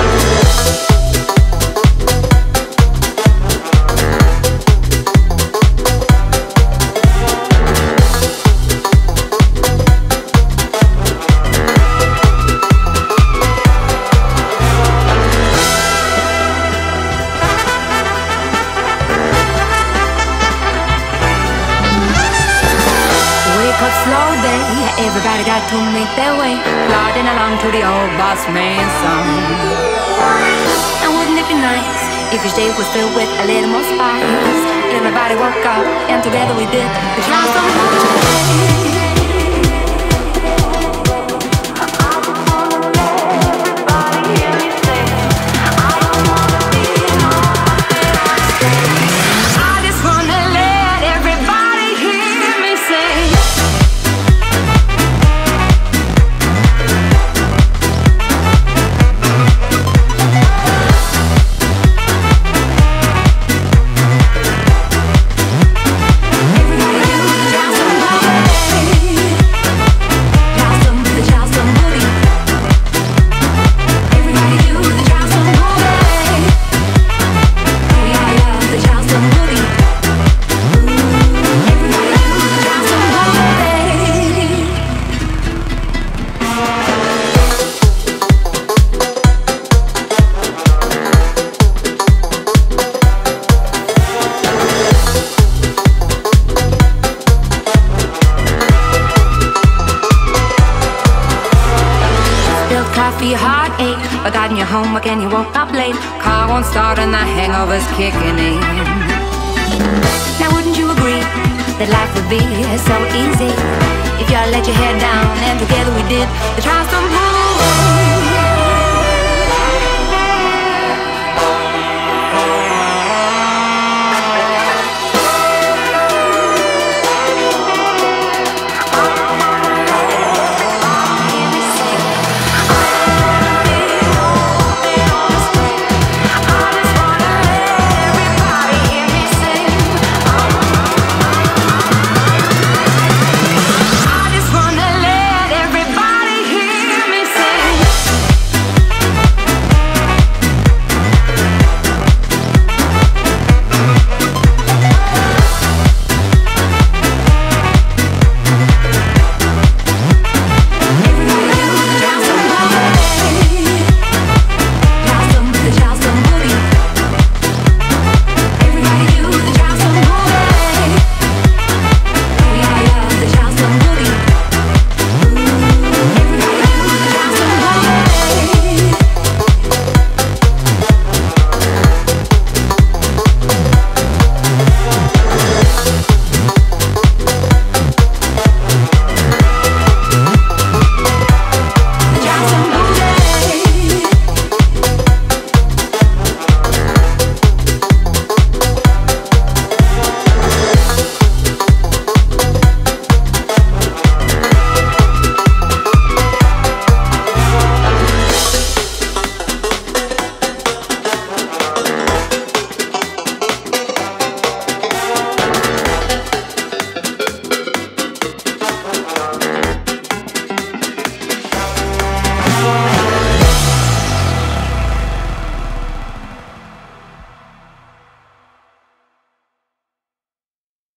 Everybody got to make their way, plodding along to the old boss man song. And wouldn't it be nice if each day was filled with a little more spice? Everybody woke up and together we did the transformation. Heartache, forgotten your homework and you woke up late. Car won't start and the hangover's kicking in. Now wouldn't you agree that life would be so easy if you let your head down and together we did the transformation?